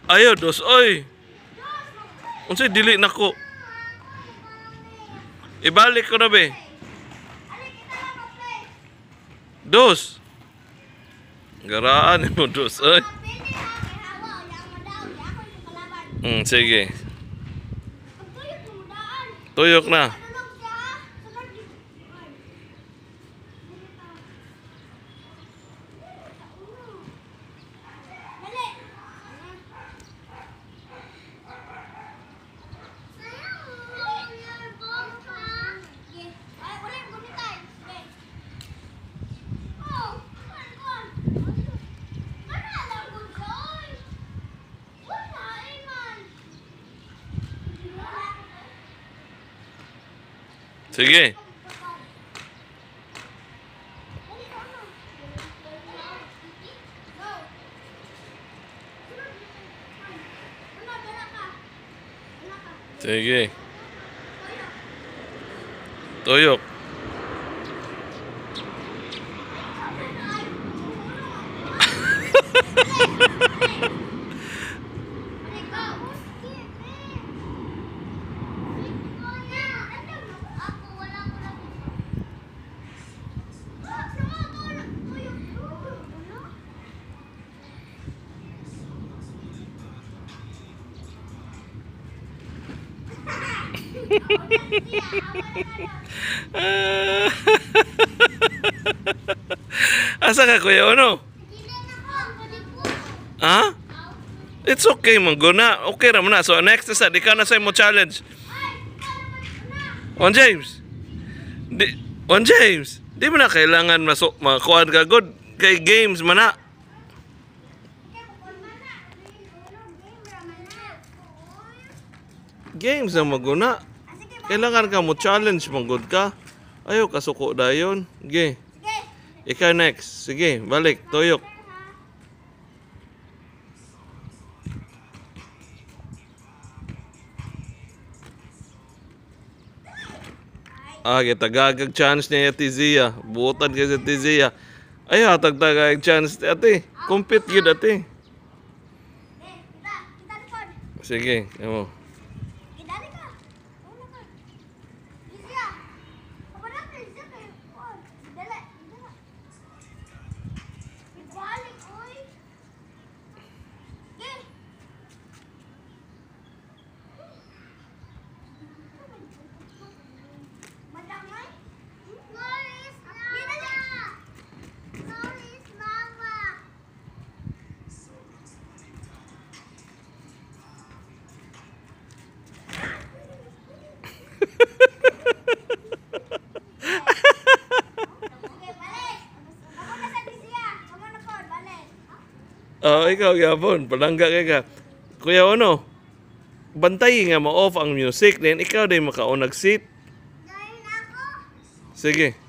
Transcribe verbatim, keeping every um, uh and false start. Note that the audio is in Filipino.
Ayo, dos, oy. Unsay dili nako. Ibalik ko na be. Dos. Garaan mo dos, oy. Hmm, sige. Tuyok na. Sige. Sige. Tuyok. Asa ka, Kuya Ono? Ha? It's okay, mangguna. Okay ra na. So next is di ka na sa mo challenge. Juan James. Di Juan James, di mo na kailangan masok makuan ka good kay games man na. Games na maguna. Kailangan ka mo challenge manggod ka. Ayaw kasuko dayon. Sige. Ikaw next. Sige, balik. Tuyok. Ah, kita gagag chance niya yung Tizia. Buotan ka sa Tizia. Ayaw, tagtagag chance ni ate. Compete yun ate. Sige, mo. Oh, ikaw gapon, palangga kay ka. Kuya Ono, bantay nga ma-off ang music, then ikaw din makaunag seat. Sige.